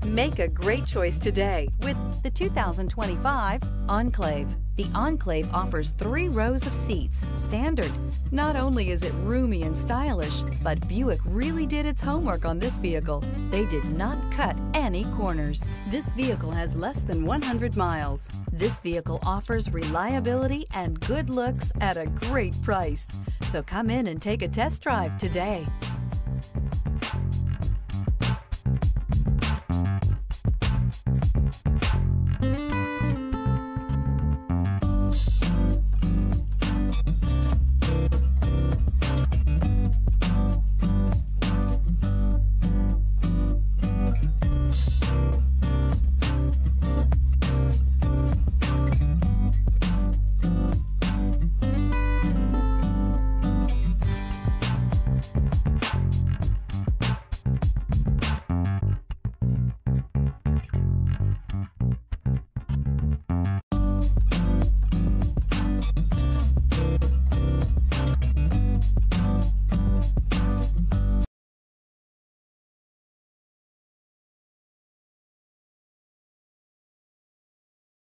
Make a great choice today with the 2025 Enclave. The Enclave offers 3 rows of seats, standard. Not only is it roomy and stylish, but Buick really did its homework on this vehicle. They did not cut any corners. This vehicle has less than 100 miles. This vehicle offers reliability and good looks at a great price. So come in and take a test drive today.